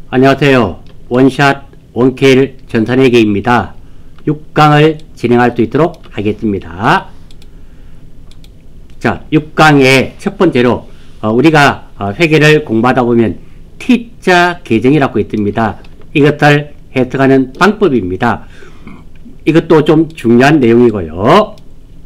안녕하세요. 원샷 원케일 전산회계입니다. 6강을 진행할 수 있도록 하겠습니다. 자, 6강의 첫 번째로 우리가 회계를 공부하다 보면 T자 계정이라고 있습니다. 이것을 해석하는 방법입니다. 이것도 좀 중요한 내용이고요.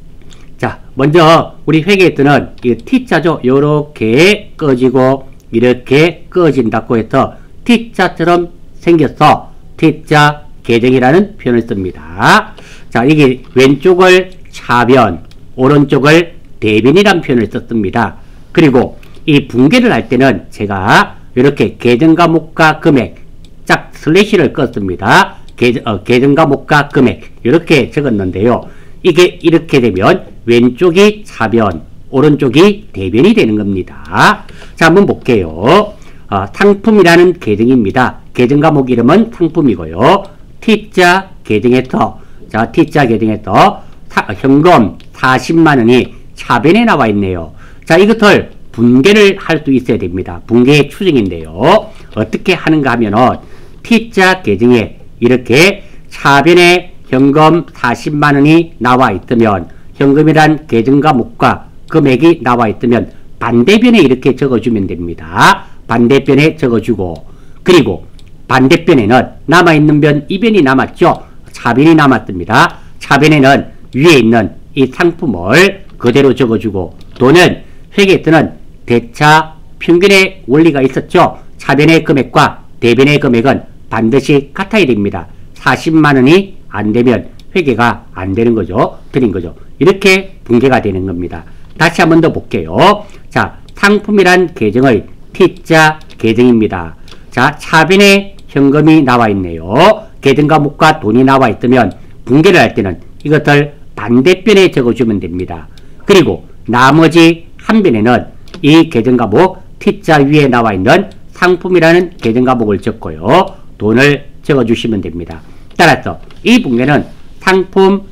자, 먼저 우리 회계에서는 이 T자죠. 요렇게 꺼지고 이렇게 꺼진다고 해서 T자처럼 생겨서 T자 계정이라는 표현을 씁니다. 자, 이게 왼쪽을 차변, 오른쪽을 대변이라는 표현을 썼습니다. 그리고 이 분계를 할 때는 제가 이렇게 계정 과목과 금액 짝 슬래시를 껐습니다. 계정 과목과 금액 이렇게 적었는데요. 이게 이렇게 되면 왼쪽이 차변, 오른쪽이 대변이 되는 겁니다. 자, 한번 볼게요. 상품이라는 계정입니다. 계정 과목 이름은 상품이고요. T자 계정에서, 자, T자 계정에서 현금 40만원이 차변에 나와 있네요. 자, 이것을 분계를 할 수 있어야 됩니다. 분계의 추정인데요. 어떻게 하는가 하면은 T자 계정에 이렇게 차변에 현금 40만원이 나와 있으면, 현금이란 계정 과목과 금액이 나와 있으면 반대변에 이렇게 적어주면 됩니다. 반대변에 적어주고, 그리고 반대변에는 남아있는 변, 이 변이 남았죠. 차변이 남았습니다. 차변에는 위에 있는 이 상품을 그대로 적어주고, 또는 회계에서는 대차 평균의 원리가 있었죠. 차변의 금액과 대변의 금액은 반드시 같아야 됩니다. 40만원이 안 되면 회계가 안 되는 거죠. 드린 거죠. 이렇게 분계가 되는 겁니다. 다시 한 번 더 볼게요. 자, 상품이란 계정의 T자 계정입니다. 자, 차변에 현금이 나와 있네요. 계정 과목과 돈이 나와 있으면 분계를 할 때는 이것을 반대변에 적어주면 됩니다. 그리고 나머지 한 변에는 이 계정 과목 T자 위에 나와 있는 상품이라는 계정 과목을 적고요. 돈을 적어주시면 됩니다. 따라서 이 분계는 상품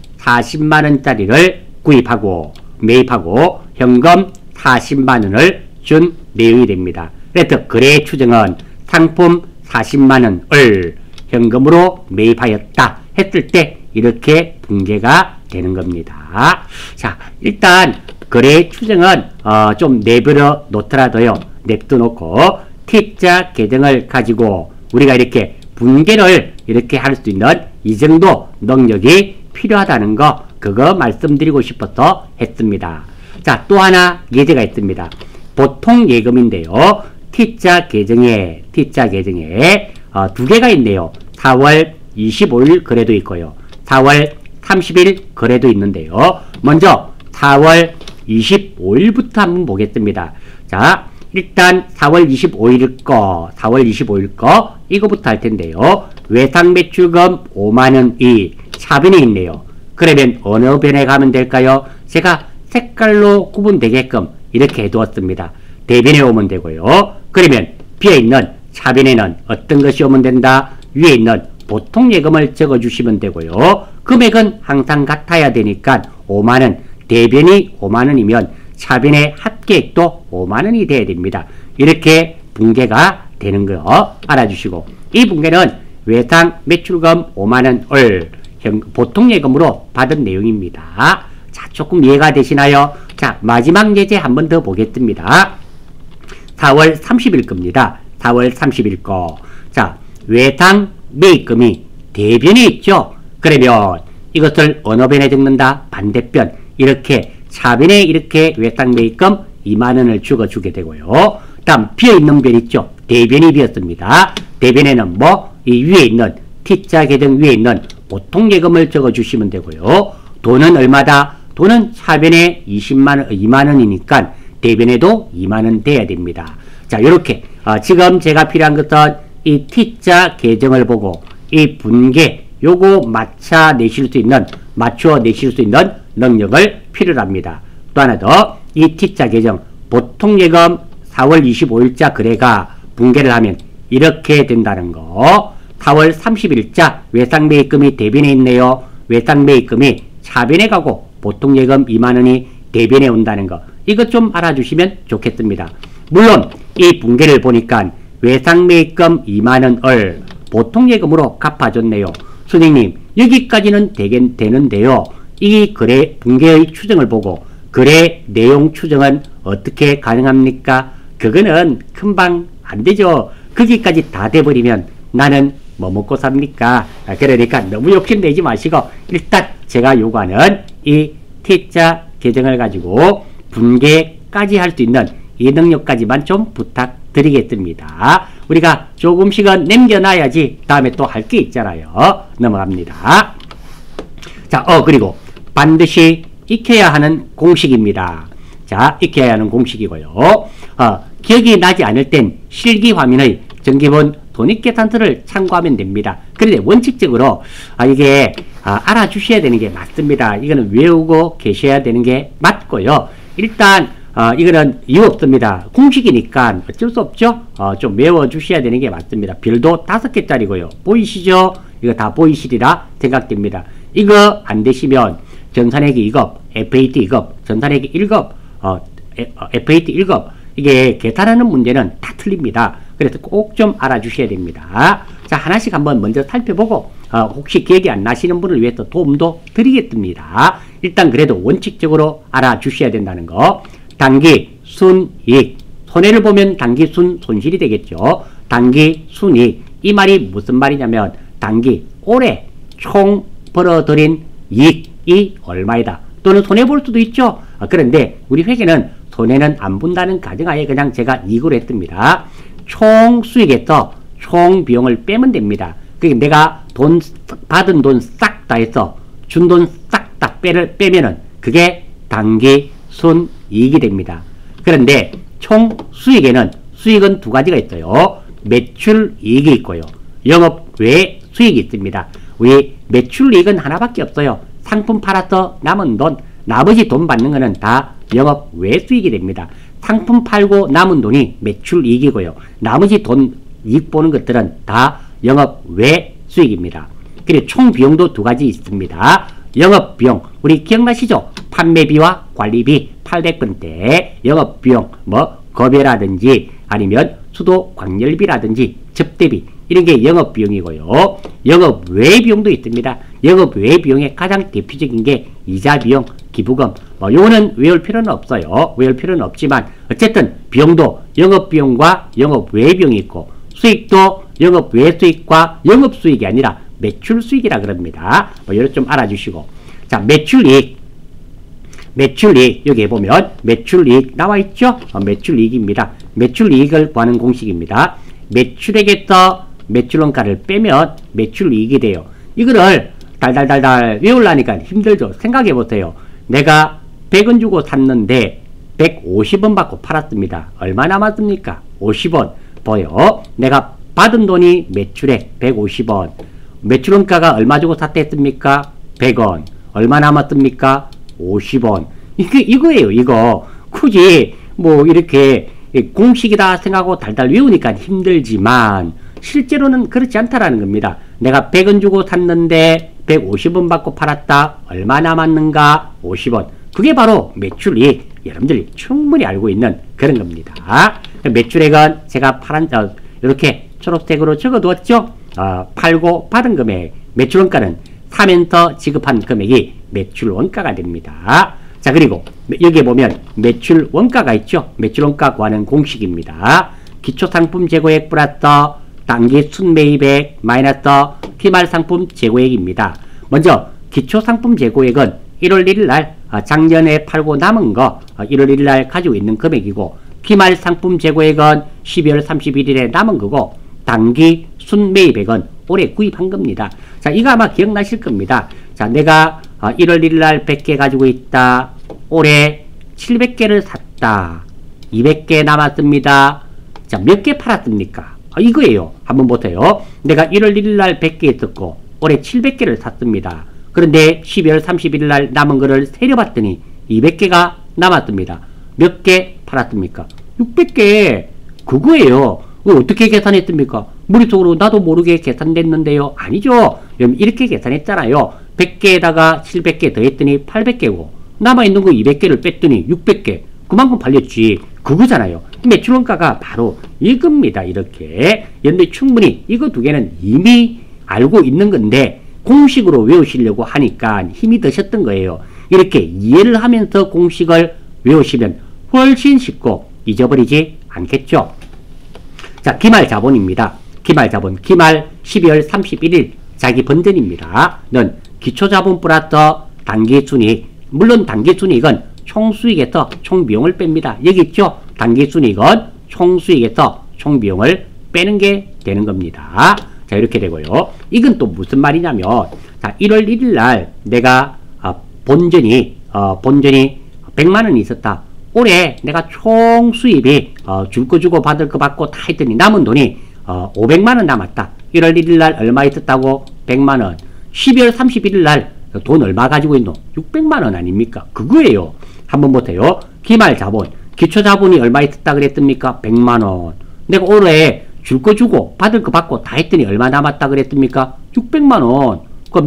40만원짜리를 구입하고 매입하고 현금 40만원을 준 내용이 됩니다. 그래서 거래의 추정은 상품 40만원을 현금으로 매입하였다 했을 때 이렇게 분계가 되는 겁니다. 자, 일단 거래의 추정은 좀 내버려 놓더라도요. 냅둬놓고 T자 계정을 가지고 우리가 이렇게 분계를 이렇게 할 수 있는 이 정도 능력이 필요하다는 거, 그거 말씀드리고 싶어서 했습니다. 자, 또 하나 예제가 있습니다. 보통 예금인데요. T자 계정에 두 개가 있네요. 4월 25일 거래도 있고요. 4월 30일 거래도 있는데요. 먼저 4월 25일부터 한번 보겠습니다. 자, 일단 4월 25일 거 이거부터 할 텐데요. 외상 매출금 5만원이 차변에 있네요. 그러면 어느 변에 가면 될까요? 제가 색깔로 구분되게끔 이렇게 해두었습니다. 대변에 오면 되고요. 그러면 비어있는 차변에는 어떤 것이 오면 된다? 위에 있는 보통 예금을 적어주시면 되고요. 금액은 항상 같아야 되니까 5만원, 대변이 5만원이면 차변의 합계액도 5만원이 돼야 됩니다. 이렇게 분계가 되는 거 알아주시고, 이 분계는 외상 매출금 5만원을 보통 예금으로 받은 내용입니다. 자, 조금 이해가 되시나요? 자, 마지막 예제 한 번 더 보겠습니다. 4월 30일 겁니다. 4월 30일 거. 자, 외상 매입금이 대변에 있죠. 그러면 이것을 어느 변에 적는다? 반대변. 이렇게 차변에 이렇게 외상 매입금 2만원을 적어주게 되고요. 다음 비어있는 변 있죠. 대변이 비었습니다. 대변에는 이 위에 있는 T자 계정 위에 있는 보통 예금을 적어주시면 되고요. 돈은 얼마다? 돈은 차변에 2만원이니까 대변에도 2만원 돼야 됩니다. 자, 이렇게 지금 제가 필요한 것은 이 T자 계정을 보고 이 분계 요거 맞춰 내실 수 있는 능력을 필요로 합니다. 또 하나 더, 이 T자 계정 보통 예금 4월 25일자 거래가 분계를 하면 이렇게 된다는 거. 4월 30일자 외상 매입금이 대변에 있네요. 외상 매입금이 차변에 가고 보통 예금 2만원이 대변에 온다는 거. 이것 좀 알아주시면 좋겠습니다. 물론 이 분계를 보니까 외상매입금 2만원을 보통예금으로 갚아줬네요. 선생님, 여기까지는 되는데요. 이 거래 붕괴의 추정을 보고 거래 내용 추정은 어떻게 가능합니까? 그거는 금방 안 되죠. 거기까지 다 돼버리면 나는 뭐 먹고 삽니까? 그러니까 너무 욕심내지 마시고 일단 제가 요구하는 이 T자 계정을 가지고 분개까지 할 수 있는 이 능력까지만 좀 부탁드리겠습니다. 우리가 조금씩은 남겨놔야지 다음에 또 할 게 있잖아요. 넘어갑니다. 자, 그리고 반드시 익혀야 하는 공식입니다. 자, 익혀야 하는 공식이고요. 기억이 나지 않을 땐 실기 화면의 정기본 돈익계산서를 참고하면 됩니다. 그런데 원칙적으로 이게 알아주셔야 되는 게 맞습니다. 이거는 외우고 계셔야 되는 게 맞고요. 일단 이거는 이유 없습니다. 공식이니까 어쩔 수 없죠. 좀 외워주셔야 되는 게 맞습니다. 별도 5개짜리고요. 보이시죠? 이거 다 보이시리라 생각됩니다. 이거 안 되시면 전산회계 2급, FAT 2급, 전산회계 1급, FAT 1급 이게 계산하는 문제는 다 틀립니다. 그래서 꼭 좀 알아주셔야 됩니다. 자, 하나씩 한번 먼저 살펴보고 혹시 기억이 안 나시는 분을 위해서 도움도 드리겠습니다. 일단 그래도 원칙적으로 알아주셔야 된다는 거. 단기 순이익, 손해를 보면 단기 손실이 되겠죠. 단기 순이익, 이 말이 무슨 말이냐면 단기 올해 총 벌어들인 이익이 얼마이다. 또는 손해볼 수도 있죠. 그런데 우리 회계는 손해는 안 본다는 가정하에 그냥 제가 이익으로 했습니다. 총 수익에서 총 비용을 빼면 됩니다. 그러니까 내가 받은 돈 싹 다 해서 준 돈 싹 다 빼면은 그게 단기 순이익이 됩니다. 그런데 총 수익에는 수익은 두 가지가 있어요. 매출이익이 있고요. 영업 외 수익이 있습니다. 우리 매출이익은 하나밖에 없어요. 상품 팔아서 남은 돈, 나머지 돈 받는 거는 다 영업 외 수익이 됩니다. 상품 팔고 남은 돈이 매출이익이고요. 나머지 돈 이익 보는 것들은 다 영업 외 수익입니다. 그리고 총 비용도 두 가지 있습니다. 영업비용, 우리 기억나시죠? 판매비와 관리비 800건대 영업비용, 거배라든지 아니면 수도 광열비라든지 접대비 이런 게 영업비용이고요. 영업외비용도 있습니다. 영업외비용의 가장 대표적인 게 이자비용, 기부금. 요거는 외울 필요는 없어요. 외울 필요는 없지만 어쨌든 비용도 영업비용과 영업외비용이 있고 수익도 영업외수익과 영업수익이 아니라 매출수익이라 그럽니다. 요거 좀 알아주시고. 자, 매출이익 여기 보면 매출이익 나와있죠? 매출이익입니다. 매출이익을 구하는 공식입니다. 매출액에서 매출원가를 빼면 매출이익이 돼요. 이거를 달달달달 외우려니까 힘들죠. 생각해보세요. 내가 100원 주고 샀는데 150원 받고 팔았습니다. 얼마 남았습니까? 50원. 보여. 내가 받은 돈이 매출액 150원. 매출원가가 얼마 주고 샀다 했습니까? 100원. 얼마 남았습니까? 50원. 이거예요, 이거. 굳이, 이렇게, 공식이다 생각하고 달달 외우니까 힘들지만, 실제로는 그렇지 않다라는 겁니다. 내가 100원 주고 샀는데, 150원 받고 팔았다. 얼마 남았는가? 50원. 그게 바로 매출이익. 여러분들이 충분히 알고 있는 그런 겁니다. 매출액은 제가 이렇게 초록색으로 적어두었죠? 팔고 받은 금액. 매출원가는 사면서 지급한 금액이 매출원가가 됩니다. 자, 그리고 여기에 보면 매출원가가 있죠. 매출원가 구하는 공식입니다. 기초상품 재고액 플러스 단기 순매입액 마이너스 기말상품 재고액입니다. 먼저 기초상품 재고액은 1월 1일 날 작년에 팔고 남은 거 1월 1일 날 가지고 있는 금액이고 기말상품 재고액은 12월 31일에 남은 거고 단기 순매입액은 올해 구입한 겁니다. 자, 이거 아마 기억나실 겁니다. 자, 내가 1월 1일 날 100개 가지고 있다. 올해 700개를 샀다. 200개 남았습니다. 자, 몇 개 팔았습니까? 이거예요. 한번 보세요. 내가 1월 1일 날 100개 있었고 올해 700개를 샀습니다. 그런데 12월 31일 날 남은 거를 세려봤더니 200개가 남았습니다. 몇 개 팔았습니까? 600개. 그거예요. 어떻게 계산했습니까? 머릿속으로 나도 모르게 계산됐는데요. 아니죠. 이렇게 계산했잖아요. 100개에다가 700개 더했더니 800개고 남아있는 거 200개를 뺐더니 600개. 그만큼 팔렸지. 그거잖아요. 매출원가가 바로 이겁니다. 이렇게. 여러분들 충분히 이거 두 개는 이미 알고 있는 건데 공식으로 외우시려고 하니까 힘이 드셨던 거예요. 이렇게 이해를 하면서 공식을 외우시면 훨씬 쉽고 잊어버리지 않겠죠. 자, 기말자본입니다. 기말자본. 기말 12월 31일 자기 번전입니다. 는 기초자본 플러스 단기순이익. 물론 단기순이익은 총수익에서 총비용을 뺍니다. 여기 있죠? 단기순이익은 총수익에서 총비용을 빼는 게 되는 겁니다. 자, 이렇게 되고요. 이건 또 무슨 말이냐면, 자, 1월 1일 날 내가 본전이 100만원이 있었다. 올해 내가 총 수입이 줄 거 주고 받을 거 받고 다 했더니 남은 돈이 500만원 남았다. 1월 1일 날 얼마 있었다고? 100만원. 12월 31일 날 돈 얼마 가지고 있노? 600만원 아닙니까? 그거예요. 한번 보세요. 기말자본. 기초자본이 얼마 있었다 그랬습니까? 100만원. 내가 올해 줄 거 주고 받을 거 받고 다 했더니 얼마 남았다 그랬습니까? 600만원. 그럼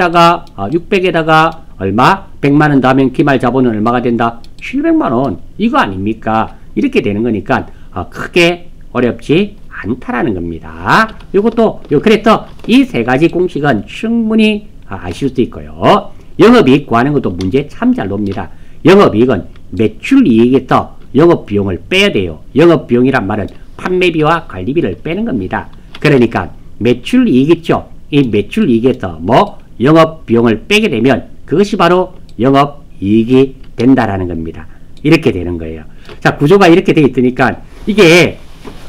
600에다가 얼마? 100만원 더하면 기말자본은 얼마가 된다? 700만원. 이거 아닙니까? 이렇게 되는 거니까 크게 어렵지 않다라는 겁니다. 요것도 그래서 이 세 가지 공식은 충분히 아실 수 있고요. 영업이익 구하는 것도 문제 참 잘 놉니다. 영업이익은 매출이익에서 영업비용을 빼야 돼요. 영업비용이란 말은 판매비와 관리비를 빼는 겁니다. 그러니까 매출이익 있죠. 이 매출이익에서 영업비용을 빼게 되면 그것이 바로 영업이익이 된다라는 겁니다. 이렇게 되는 거예요. 자, 구조가 이렇게 되어 있으니까 이게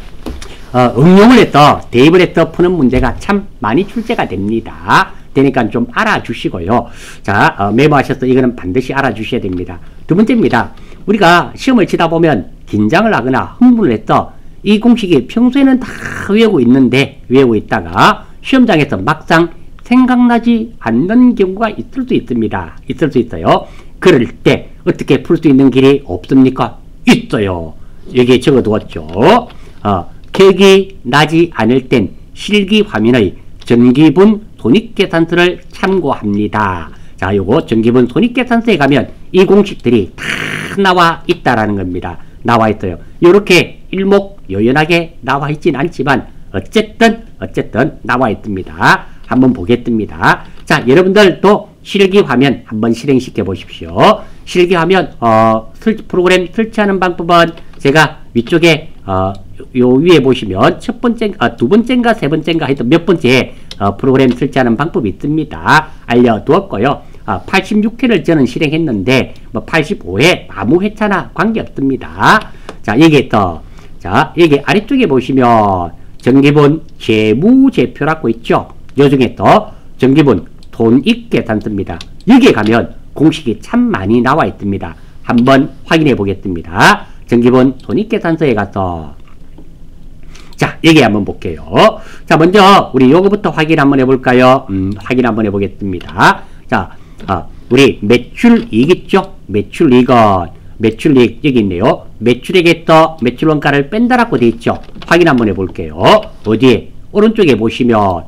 응용을 해서 대입을 해서 푸는 문제가 참 많이 출제가 됩니다. 되니까 좀 알아주시고요. 자, 메모하셔서 이거는 반드시 알아주셔야 됩니다. 두 번째입니다. 우리가 시험을 치다 보면 긴장을 하거나 흥분을 해서 이 공식이 평소에는 다 외우고 있다가 시험장에서 막상 생각나지 않는 경우가 있을 수 있습니다. 있을 수 있어요. 그럴 때 어떻게 풀 수 있는 길이 없습니까? 있어요. 여기에 적어두었죠. 기억이 나지 않을 땐 실기화면의 전기분 손익계산서를 참고합니다. 자, 요거 전기분 손익계산서에 가면 이 공식들이 다 나와 있다라는 겁니다. 나와 있어요. 요렇게 일목요연하게 나와 있진 않지만 어쨌든 나와 있습니다. 한번 보겠습니다. 자, 여러분들도 실기화면 한번 실행시켜 보십시오. 실기화면 프로그램 설치하는 방법은 제가 위쪽에 요 위에 보시면 첫 번째, 두 번째인가 세 번째인가 하여튼 몇 번째 프로그램 설치하는 방법이 있습니다. 알려두었고요. 86회를 저는 실행했는데 85회 아무 회차나 관계없습니다. 자, 여기에 여기 아래쪽에 보시면 전기분 재무제표라고 있죠. 요 중에 또 전기분 손익계산서입니다. 여기에 가면 공식이 참 많이 나와 있습니다. 한번 확인해 보겠습니다. 전기분 손익계산서에 가서 자, 여기 한번 볼게요. 자, 먼저 우리 요거부터 확인 한번 해볼까요? 확인 한번 해보겠습니다. 자, 우리 매출이익 있죠? 매출이익 여기 있네요. 매출액에서 매출원가를 뺀다라고 되어 있죠? 확인 한번 해볼게요. 어디에? 오른쪽에 보시면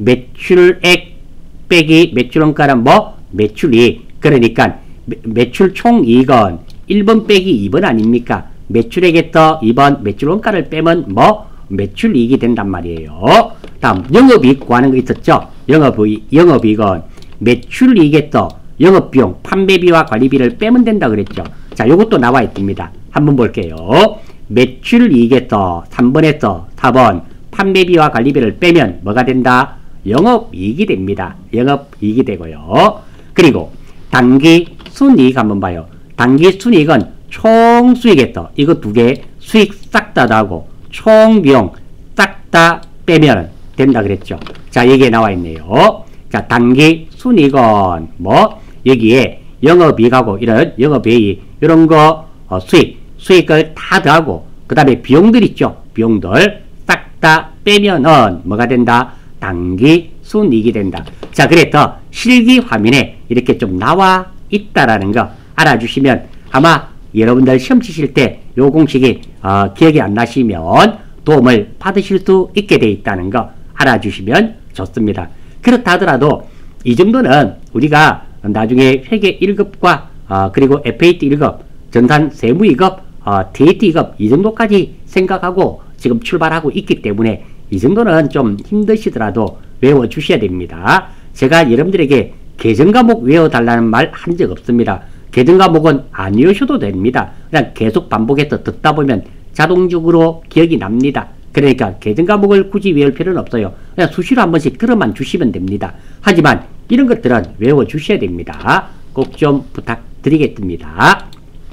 매출액 빼기 매출원가는 매출이익. 그러니까 매출 총이익은 1번 빼기 2번 아닙니까? 매출액에서 2번 매출원가를 빼면 매출이익이 된단 말이에요. 다음 영업이익 구하는 거 있었죠? 영업이익은 매출이익에서 영업비용, 판매비와 관리비를 빼면 된다 그랬죠? 자, 요것도 나와 있습니다. 한번 볼게요. 매출이익에서 3번에서 4번 판매비와 관리비를 빼면 뭐가 된다? 영업이익이 됩니다. 영업이익이 되고요. 그리고 단기순이익 한번 봐요. 단기순이익은 총수익에서 이거 두 개 수익 싹 다 나오고 총비용 싹 다 빼면 된다 그랬죠. 자, 여기에 나와 있네요. 자, 단기순이익은 여기에 영업이익하고 이런 영업이익 이런 거 수익을 다 더하고 그 다음에 비용들 있죠. 비용들 싹 다 빼면은 뭐가 된다? 단기순이익이 된다. 자, 그래서 실기화면에 이렇게 좀 나와 있다라는 거 알아주시면 아마 여러분들 시험 치실 때 요 공식이 기억이 안 나시면 도움을 받으실 수 있게 돼 있다는 거 알아주시면 좋습니다. 그렇다 하더라도 이 정도는 우리가 나중에 회계 1급과 그리고 FAT 1급, 전산 세무 2급 TAT 이급 이 정도까지 생각하고 지금 출발하고 있기 때문에 이 정도는 좀 힘드시더라도 외워주셔야 됩니다. 제가 여러분들에게 계정 과목 외워달라는 말 한 적 없습니다. 계정 과목은 안 외우셔도 됩니다. 그냥 계속 반복해서 듣다 보면 자동적으로 기억이 납니다. 그러니까 계정 과목을 굳이 외울 필요는 없어요. 그냥 수시로 한 번씩 들어만 주시면 됩니다. 하지만 이런 것들은 외워주셔야 됩니다. 꼭 좀 부탁드리겠습니다.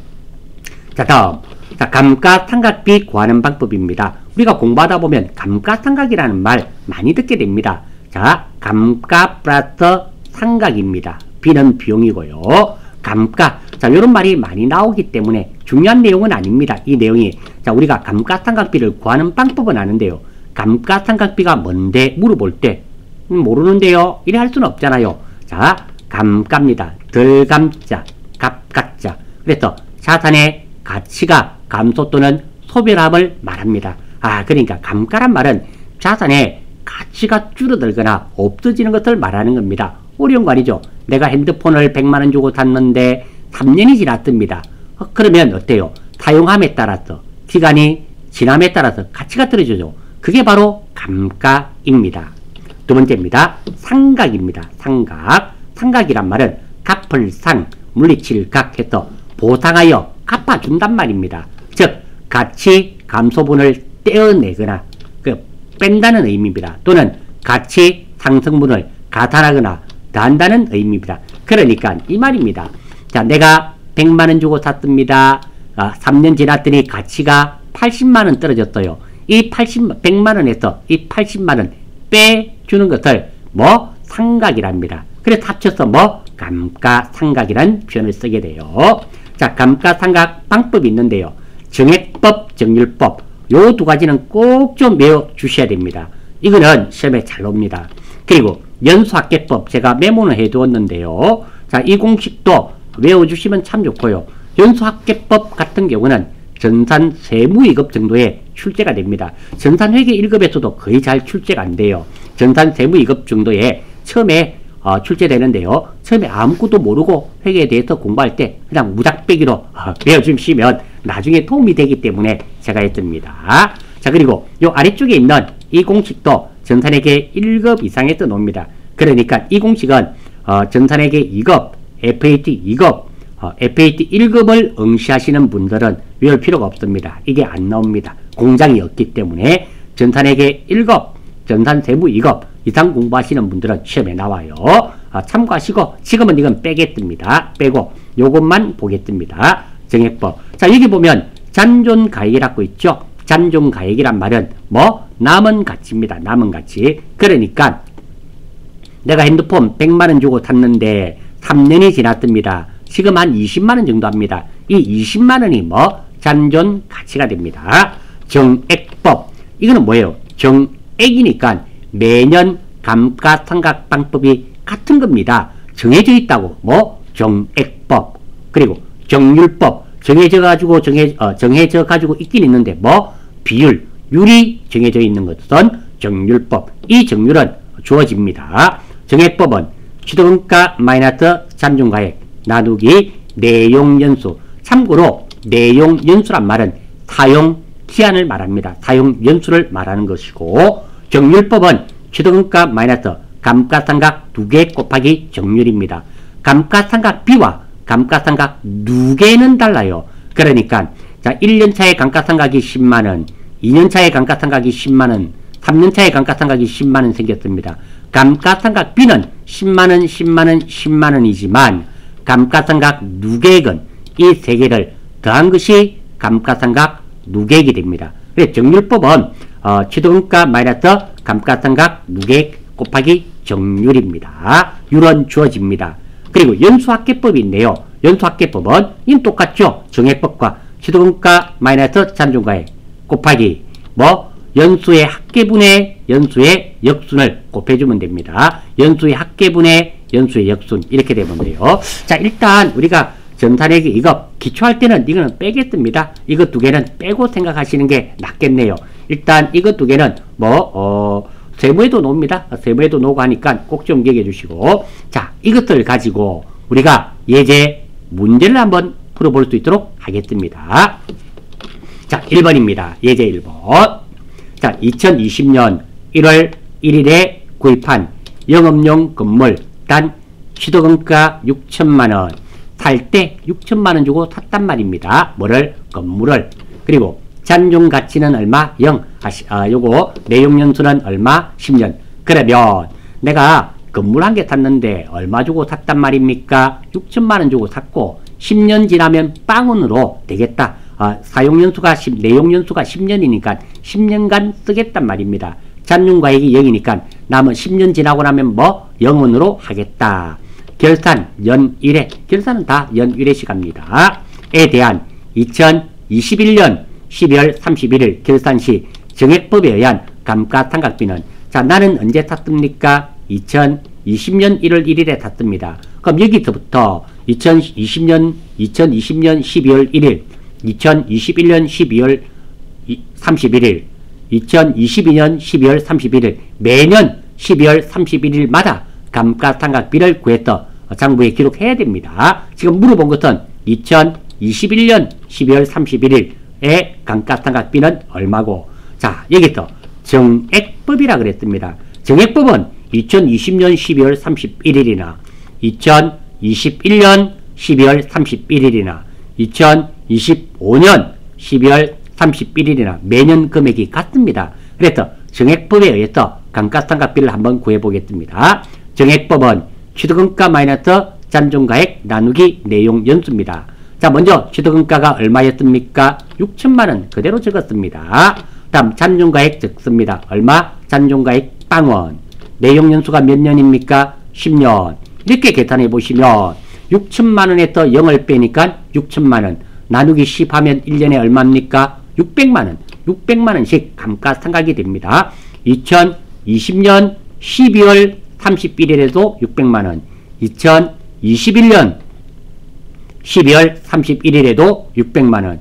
자, 다음. 자, 감가상각비 구하는 방법입니다. 우리가 공부하다 보면 감가상각이라는 말 많이 듣게 됩니다. 자, 감가 플러스 상각입니다. 비는 비용이고요. 감가. 자, 이런 말이 많이 나오기 때문에 중요한 내용은 아닙니다. 이 내용이. 자, 우리가 감가상각비를 구하는 방법은 아는데요. 감가상각비가 뭔데 물어볼 때 모르는데요. 이래 할 수는 없잖아요. 자, 감가입니다. 덜감자, 갑가자. 그래서 자산의 가치가 감소 또는 소멸함을 말합니다. 그러니까 감가란 말은 자산의 가치가 줄어들거나 없어지는 것을 말하는 겁니다. 어려운 거 아니죠? 내가 핸드폰을 100만원 주고 샀는데 3년이 지났습니다. 그러면 어때요? 사용함에 따라서, 기간이 지남에 따라서 가치가 떨어지죠. 그게 바로 감가입니다. 두 번째입니다. 상각입니다. 상각. 상각이란 말은 갚을 상, 물리칠 각 해서 보상하여 갚아준단 말입니다. 즉, 가치 감소분을 떼어내거나 뺀다는 의미입니다. 또는 가치 상승분을 가산하거나 더한다는 의미입니다. 그러니까 이 말입니다. 자, 내가 100만원 주고 샀습니다. 3년 지났더니 가치가 80만원 떨어졌어요. 이 100만원에서 이 80만원 빼주는 것을 뭐? 상각이랍니다. 그래서 합쳐서 뭐? 감가상각이라는 표현을 쓰게 돼요. 자, 감가상각 방법이 있는데요. 정액법, 정률법. 요 두 가지는 꼭 좀 외워주셔야 됩니다. 이거는 시험에 잘 옵니다. 그리고 연수합계법 제가 메모는 해두었는데요. 자, 이 공식도 외워주시면 참 좋고요. 연수합계법 같은 경우는 전산 세무 2급 정도에 출제가 됩니다. 전산 회계 1급에서도 거의 잘 출제가 안 돼요. 전산 세무 2급 정도에 처음에 출제되는데요. 처음에 아무것도 모르고 회계에 대해서 공부할 때 그냥 무작배기로 배워주시면 나중에 도움이 되기 때문에 제가 했습니다. 자, 그리고 요 아래쪽에 있는 이 공식도 전산회계 1급 이상에서 나옵니다. 그러니까 이 공식은 전산회계 2급, FAT 2급, FAT 1급을 응시하시는 분들은 외울 필요가 없습니다. 이게 안 나옵니다. 공장이 없기 때문에 전산회계 1급, 전산세무 2급 이상 공부하시는 분들은 시험에 나와요. 참고하시고 지금은 이건 빼겠습니다. 빼고 요것만 보겠습니다. 정액법. 자, 여기 보면 잔존가액이라고 있죠. 잔존가액이란 말은 뭐? 남은 가치입니다. 남은 가치. 그러니까 내가 핸드폰 100만원 주고 샀는데 3년이 지났습니다. 지금 한 20만원 정도 합니다. 이 20만원이 뭐? 잔존가치가 됩니다. 정액법. 이거는 뭐예요? 정액이니까 매년 감가상각 방법이 같은 겁니다. 정해져 있다고. 뭐? 정액법. 그리고 정률법. 정해져 가지고 있긴 있는데 뭐? 비율이 정해져 있는 것은 정률법. 이 정률은 주어집니다. 정액법은 취득원가 마이너스 잔존가액 나누기 내용연수. 참고로 내용연수란 말은 사용 기한을 말합니다. 사용 연수를 말하는 것이고, 정률법은 취득원가 마이너스 감가상각 누계 곱하기 정률입니다. 감가상각비와 감가상각 누계는 달라요. 그러니까 자, 1년차의 감가상각이 10만원, 2년차의 감가상각이 10만원, 3년차의 감가상각이 10만원 생겼습니다. 감가상각비는 10만원, 10만원, 10만원이지만 감가상각 누계액은 이 세 개를 더한 것이 감가상각 누계액이 됩니다. 그래서 정률법은 취득원가 마이너스 감가상각 누계액 곱하기 정률입니다. 율은 주어집니다. 그리고 연수합계법이 있네요. 연수합계법은 이는 똑같죠. 정액법과 취득원가 마이너스 잔존가액 곱하기 뭐 연수의 합계분의 연수의 역순을 곱해주면 됩니다. 연수의 합계분의 연수의 역순 이렇게 되면 돼요. 자, 일단 우리가 전산회계 이거 기초할 때는 이거는 빼겠습니다. 이거 두 개는 빼고 생각하시는 게 낫겠네요. 일단 이거 두 개는 뭐 세무에도 놓습니다. 세무에도 놓고 하니까 꼭 좀 기억해 주시고, 자, 이것들 가지고 우리가 예제 문제를 한번 풀어볼 수 있도록 하겠습니다. 자, 1번입니다. 예제 1번. 자, 2020년 1월 1일에 구입한 영업용 건물 단 취득원가 6천만원, 살 때 6천만원 주고 샀단 말입니다. 뭐를? 건물을. 그리고 잔존 가치는 얼마? 0. 요거 내용 연수는 얼마? 10년. 그러면 내가 건물 한 개 샀는데 얼마 주고 샀단 말입니까? 6천만원 주고 샀고 10년 지나면 빵원으로 되겠다. 사용 연수가 내용 연수가 10년이니까 10년간 쓰겠단 말입니다. 잔존가액이 0이니까 남은 10년 지나고 나면 뭐? 0원으로 하겠다. 결산 연일회. 결산은 다 연일회시 갑니다. 에 대한 2021년 12월 31일 결산 시 정액법에 의한 감가상각비는, 자, 나는 언제 탔습니까? 2020년 1월 1일에 탔습니다. 그럼 여기서부터 2020년 12월 1일, 2021년 12월 31일, 2022년 12월 31일, 매년 12월 31일마다 감가상각비를 구했던 장부에 기록해야 됩니다. 지금 물어본 것은 2021년 12월 31일에 감가상각비는 얼마고, 자, 여기서 정액법이라 그랬습니다. 정액법은 2020년 12월 31일이나 2021년 12월 31일이나 2025년 12월 31일이나 매년 금액이 같습니다. 그래서 정액법에 의해서 감가상각비를 한번 구해보겠습니다. 정액법은 취득원가 마이너스 잔존가액 나누기 내용 연수입니다. 자, 먼저 취득원가가 얼마였습니까? 6천만원 그대로 적었습니다. 다음 잔존가액 적습니다. 얼마? 잔존가액 빵원. 내용 연수가 몇 년입니까? 10년. 이렇게 계산해 보시면 6천만원에서 0을 빼니까 6천만원 나누기 10 하면 1년에 얼마입니까? 600만원. 600만원씩 감가상각이 됩니다. 2020년 12월 31일에도 600만원, 2021년 12월 31일에도 600만원,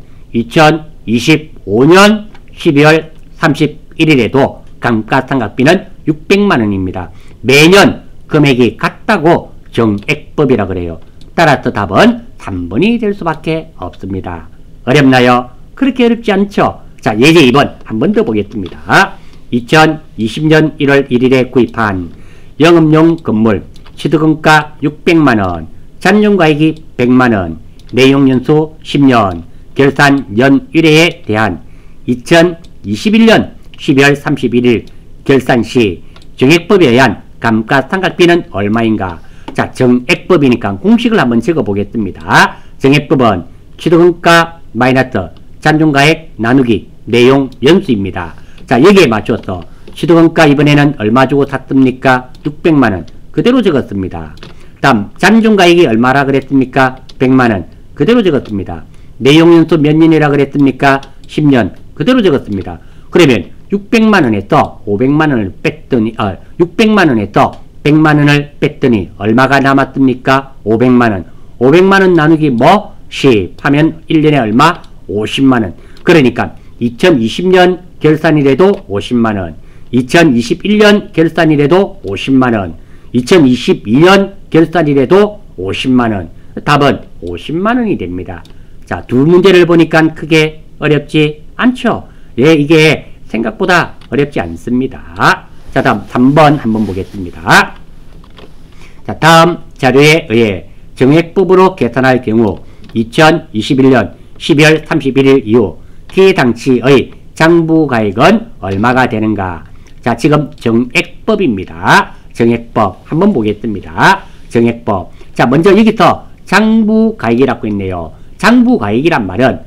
2025년 12월 31일에도 감가상각비는 600만원입니다. 매년 금액이 같다고 정액법이라 그래요. 따라서 답은 3번이 될 수밖에 없습니다. 어렵나요? 그렇게 어렵지 않죠? 자, 예제 2번 한 번 더 보겠습니다. 2020년 1월 1일에 구입한 영업용 건물 취득원가 600만원, 잔존가액이 100만원, 내용연수 10년, 결산 연일회에 대한 2021년 12월 31일 결산 시 정액법에 의한 감가상각비는 얼마인가? 자, 정액법이니까 공식을 한번 적어 보겠습니다. 정액법은 취득원가 마이너스 잔존가액 나누기 내용 연수입니다. 자, 여기에 맞춰서 취득원가 이번에는 얼마 주고 샀습니까? 600만원 그대로 적었습니다. 다음 잔존가액이 얼마라 그랬습니까? 100만원 그대로 적었습니다. 내용연수 몇 년이라 그랬습니까? 10년 그대로 적었습니다. 그러면 600만원에서 500만원을 뺐더니 600만원에서 100만원을 뺐더니 얼마가 남았습니까? 500만원. 500만원 나누기 뭐? 10 하면 1년에 얼마? 50만원. 그러니까 2020년 결산일에도 50만원, 2021년 결산일에도 50만원, 2022년 결산일에도 50만원. 답은 50만원이 됩니다. 자, 두 문제를 보니까 크게 어렵지 않죠? 예, 이게 생각보다 어렵지 않습니다. 자, 다음 3번 한번 보겠습니다. 자, 다음 자료에 의해 정액법으로 계산할 경우 2021년 12월 31일 이후 피해당치의 장부가액은 얼마가 되는가? 자, 지금 정액법입니다. 정액법 한번 보겠습니다. 정액법. 자, 먼저 여기서 장부가액이라고 있네요. 장부가액이란 말은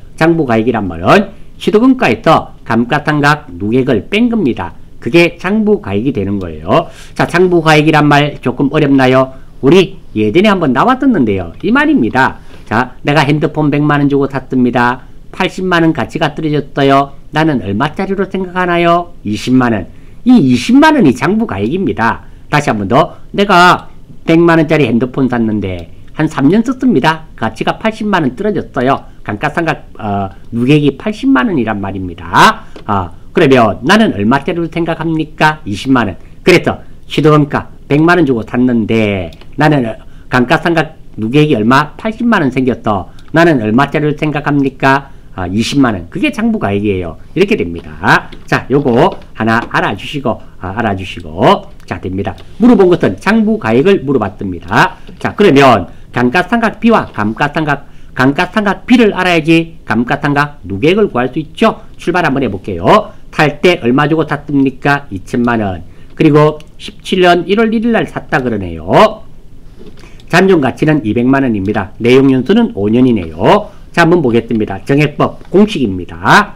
취득원가에서 감가상각 누계액을 뺀 겁니다. 그게 장부가액이 되는 거예요. 자, 장부가액이란 말 조금 어렵나요? 우리 예전에 한번 나왔었는데요. 이 말입니다. 자, 내가 핸드폰 100만원 주고 샀습니다. 80만원 가치가 떨어졌어요. 나는 얼마짜리로 생각하나요? 20만원. 이 20만원이 장부가액입니다. 다시 한번 더. 내가 100만원짜리 핸드폰 샀는데 한 3년 썼습니다. 가치가 80만원 떨어졌어요. 감가상각 누계액이 80만원이란 말입니다. 그러면 나는 얼마짜리로 생각합니까? 20만원. 그래서 취득원가 100만원 주고 샀는데 나는 감가상각 누계액이 얼마? 80만원 생겼어. 나는 얼마짜리로 생각합니까? 20만원. 그게 장부가액이에요. 이렇게 됩니다. 자, 요거 하나 알아주시고, 자, 됩니다. 물어본 것은 장부가액을 물어봤습니다. 자, 그러면 감가상각비와 감가상각비를 알아야지 감가상각 누계액을 구할 수 있죠. 출발 한번 해볼게요. 탈 때 얼마 주고 탔습니까? 2천만원. 그리고 17년 1월 1일 날 샀다 그러네요. 잔존가치는 200만원입니다. 내용연수는 5년이네요. 자, 한번 보겠습니다. 정액법 공식입니다.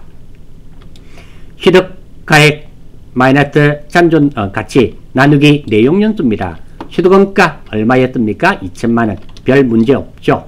취득가액 마이너스 잔존가치 나누기 내용연수입니다. 취득원가 얼마였습니까? 2천만원. 별 문제 없죠.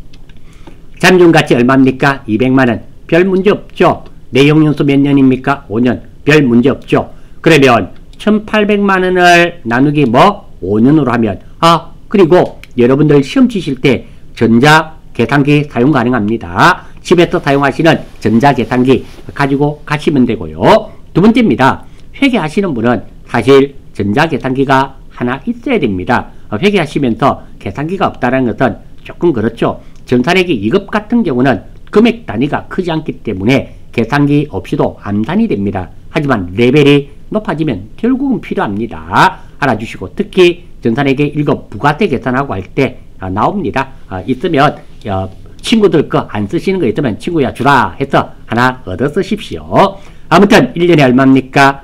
잔존가치 얼마입니까? 200만원. 별 문제 없죠. 내용연수 몇 년입니까? 5년. 별 문제 없죠. 그러면 1800만원을 나누기 5년으로 하면 그리고 여러분들 시험 치실 때 전자계산기 사용 가능합니다. 집에서 사용하시는 전자계산기 가지고 가시면 되고요. 두 번째입니다. 회계하시는 분은 사실 전자계산기가 하나 있어야 됩니다. 회계하시면서 계산기가 없다는 것은 조금 그렇죠. 전산회계 2급 같은 경우는 금액 단위가 크지 않기 때문에 계산기 없이도 암산이 됩니다. 하지만 레벨이 높아지면 결국은 필요합니다. 알아주시고, 특히 전산회계 1급 부가세 계산하고 할 때 나옵니다. 있으면 친구들 거 안 쓰시는 거 있으면 친구야 주라 해서 하나 얻어 쓰십시오. 아무튼 1년에 얼마입니까?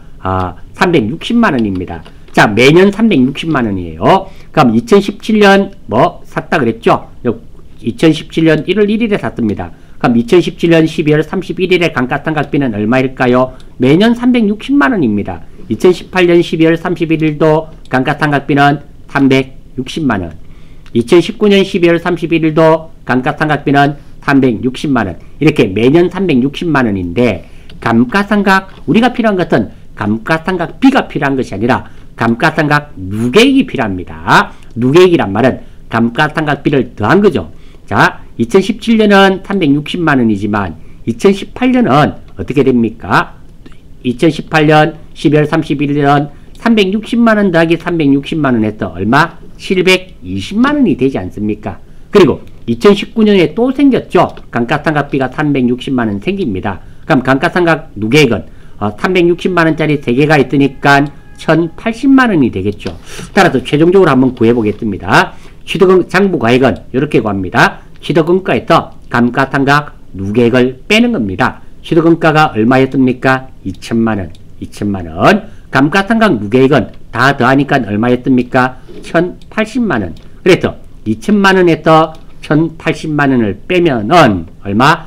360만원입니다. 자, 매년 360만원이에요. 그럼 2017년 샀다 그랬죠? 2017년 1월 1일에 샀습니다. 그럼 2017년 12월 31일에 감가상각비는 얼마일까요? 매년 360만원입니다. 2018년 12월 31일도 감가상각비는 360만원. 2019년 12월 31일도 감가상각비는 360만원. 이렇게 매년 360만원인데 감가상각, 우리가 필요한 것은 감가상각비가 필요한 것이 아니라 감가상각 누계액이 필요합니다. 누계액이란 말은 감가상각비를 더한 거죠. 자, 2017년은 360만원이지만 2018년은 어떻게 됩니까? 2018년 12월 31일은 360만원 더하기 360만원 해서 얼마? 720만원이 되지 않습니까? 그리고 2019년에 또 생겼죠. 감가상각비가 360만원 생깁니다. 그럼 감가상각 누계액은 360만원짜리 3개가 있으니까 1080만원이 되겠죠. 따라서 최종적으로 한번 구해보겠습니다. 취득원 장부가액은 이렇게 구합니다. 취득원가에서 감가상각 누계액을 빼는 겁니다. 취득원가가 얼마였습니까? 2천만원. 2천만원. 감가상각 누계액은 다 더하니까 얼마였습니까? 1080만원. 그래서 2천만원에서 1080만원을 빼면은 얼마?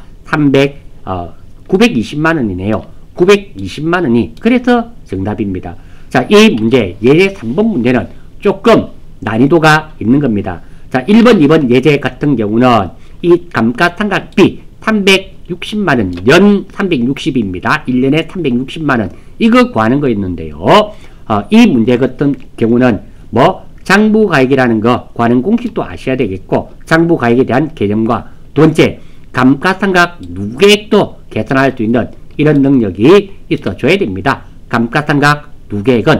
920만원이네요. 920만원이 그래서 정답입니다. 자, 이 문제, 예제 3번 문제는 조금 난이도가 있는 겁니다. 자, 1번, 2번 예제 같은 경우는 이 감가상각비 360만원, 연 360입니다. 1년에 360만원. 이거 구하는 거였는데요. 이 문제 같은 경우는 장부가액이라는 거 구하는 공식도 아셔야 되겠고, 장부가액에 대한 개념과 두 번째, 감가상각 누계액도 계산할 수 있는 이런 능력이 있어줘야 됩니다. 감가상각 누계액은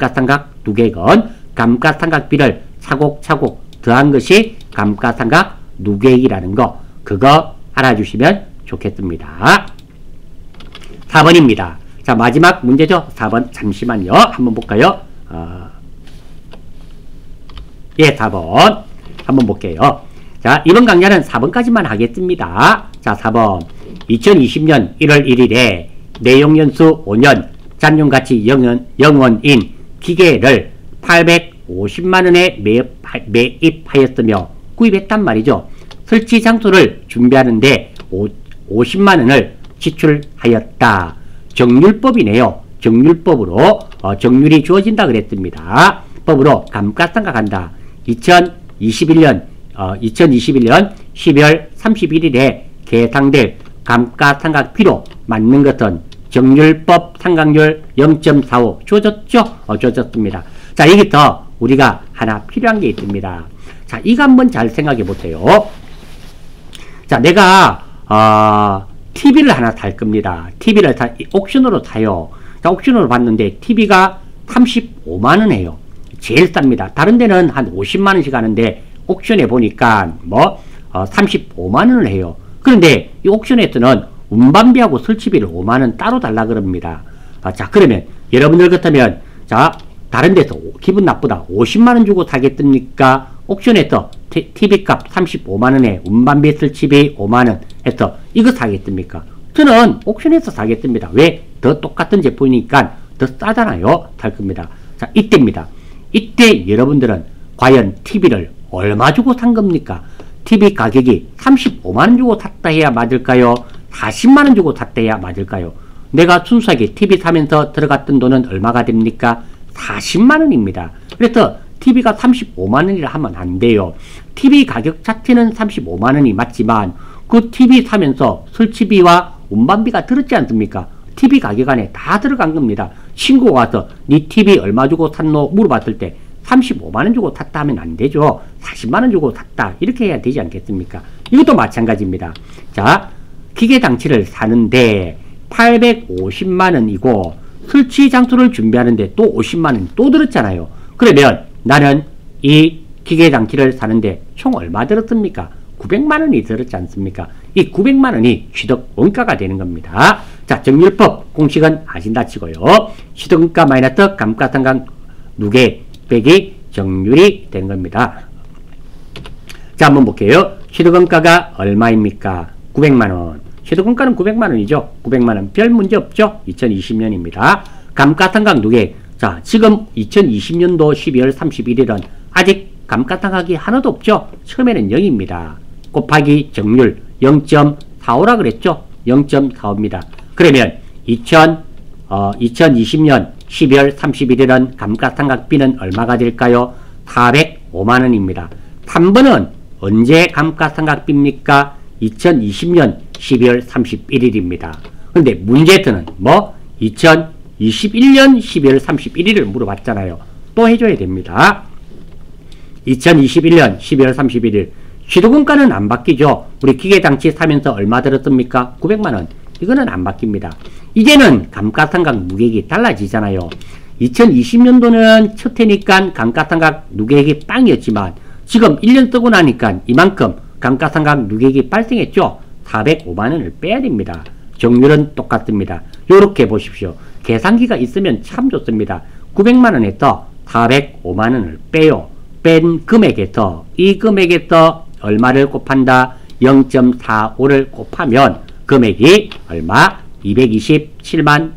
감가상각비를 차곡차곡 더한 것이 감가상각 누계액이라는 거, 그거 알아주시면 좋겠습니다. 4번입니다. 자, 마지막 문제죠. 4번. 잠시만요. 한번 볼까요? 예, 4번. 한번 볼게요. 자, 이번 강좌는 4번까지만 하겠습니다. 자, 4번. 2020년 1월 1일에 내용연수 5년 잔존가치 0원인 기계를 850만원에 매입하였으며 구입했단 말이죠. 설치 장소를 준비하는데 50만원을 지출하였다. 정률법이네요. 정률법으로 정률이 주어진다 그랬습니다. 법으로 감가상각한다. 2021년 12월 31일에 계상될 감가상각비로 맞는 것은 정률법 상각률 0.45 주어졌죠? 주어졌습니다. 자, 여기서 우리가 하나 필요한 게 있습니다. 자, 이거 한번 잘 생각해 보세요. 자, 내가 TV를 하나 살 겁니다. TV를 옥션으로 사요. 자, 옥션으로 봤는데 TV가 35만원이에요. 제일 쌉니다. 다른 데는 한 50만원씩 하는데 옥션에 보니까 35만원을 해요. 그런데 이 옥션에서는 운반비하고 설치비를 5만원 따로 달라 그럽니다. 자, 그러면 여러분들 같으면 자, 다른 데서 기분 나쁘다 50만원 주고 사겠습니까? 옥션에서 TV값 35만원에 운반비 설치비 5만원 해서 이거 사겠습니까? 저는 옥션에서 사겠습니다. 왜? 더 똑같은 제품이니까 더 싸잖아요. 살 겁니다. 자, 이때입니다. 이때 여러분들은 과연 TV를 얼마 주고 산 겁니까? TV 가격이 35만원 주고 샀다 해야 맞을까요? 40만원 주고 샀다 해야 맞을까요? 내가 순수하게 TV 사면서 들어갔던 돈은 얼마가 됩니까? 40만원입니다. 그래서 TV가 35만원이라 하면 안 돼요. TV 가격 자체는 35만원이 맞지만 그 TV 사면서 설치비와 운반비가 들었지 않습니까? TV 가격 안에 다 들어간 겁니다. 친구가 와서 니 TV 얼마 주고 샀노? 물어봤을 때 35만원 주고 샀다 하면 안 되죠. 40만원 주고 샀다 이렇게 해야 되지 않겠습니까? 이것도 마찬가지입니다. 자, 기계장치를 사는데 850만원이고 설치 장소를 준비하는데 또 50만원 또 들었잖아요. 그러면 나는 이 기계장치를 사는데 총 얼마 들었습니까? 900만원이 들었지 않습니까? 이 900만원이 취득 원가가 되는 겁니다. 자, 정률법 공식은 아신다 치고요. 취득원가 마이너스 감가상각 누계 빼기 정률이 되는 겁니다. 자, 한번 볼게요. 취득원가가 얼마입니까? 900만원. 취득원가는 900만원이죠. 900만원 별 문제 없죠. 2020년입니다. 감가상각 누계. 자, 지금 2020년도 12월 31일은 아직 감가상각이 하나도 없죠. 처음에는 0입니다. 곱하기 정률 0.45라 그랬죠. 0.45입니다. 그러면 2020년 12월 31일은 감가상각비는 얼마가 될까요? 405만원입니다. 3번은 언제 감가상각비입니까? 2020년 12월 31일입니다. 그런데 문제는 뭐? 2021년 12월 31일을 물어봤잖아요. 또 해줘야 됩니다. 2021년 12월 31일 취득원가는 안 바뀌죠. 우리 기계장치 사면서 얼마 들었습니까? 900만원. 이거는 안 바뀝니다. 이제는 감가상각 누계액이 달라지잖아요. 2020년도는 첫 해니까 감가상각 누계액이 빵이었지만 지금 1년 쓰고 나니까 이만큼 감가상각 누계액이 발생했죠. 405만원을 빼야 됩니다. 정률은 똑같습니다. 요렇게 보십시오. 계산기가 있으면 참 좋습니다. 900만원에서 405만원을 빼요. 뺀 금액에서 이 금액에서 얼마를 곱한다? 0.45를 곱하면 금액이 얼마? 222만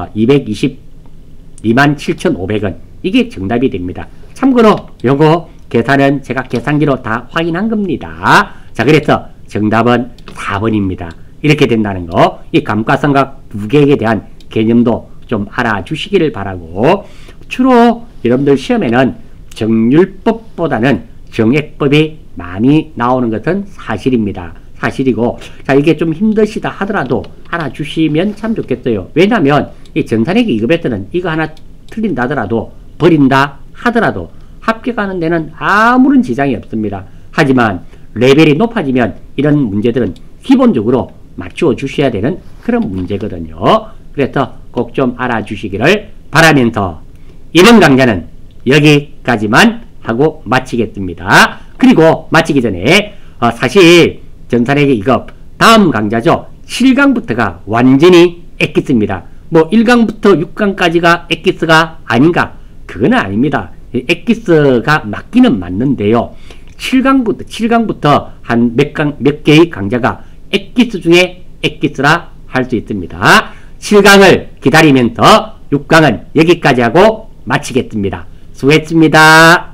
7,500원. 이게 정답이 됩니다. 참고로 요거 계산은 제가 계산기로 다 확인한 겁니다. 자, 그래서 정답은 4번입니다. 이렇게 된다는 거. 이 감가상각 누계액에 대한 개념도 좀 알아주시기를 바라고, 주로 여러분들 시험에는 정률법보다는 정액법이 많이 나오는 것은 사실입니다. 사실이고, 자, 이게 좀 힘드시다 하더라도 알아주시면 참 좋겠어요. 왜냐면 이 전산회계 2급에서는 이거 하나 틀린다 하더라도, 버린다 하더라도 합격하는 데는 아무런 지장이 없습니다. 하지만 레벨이 높아지면 이런 문제들은 기본적으로 맞추어 주셔야 되는 그런 문제거든요. 그래서 꼭 좀 알아주시기를 바라면서 이번 강좌는 여기까지만 하고 마치겠습니다. 그리고 마치기 전에 사실 전산회계 2급 다음 강좌죠. 7강부터가 완전히 엑기스입니다. 뭐 1강부터 6강까지가 엑기스가 아닌가? 그건 아닙니다. 엑기스가 맞기는 맞는데요. 7강부터 한 몇 개의 강좌가 엑기스 중에 엑기스라 할 수 있습니다. 7강을 기다리면서 6강은 여기까지 하고 마치겠습니다. 수고했습니다.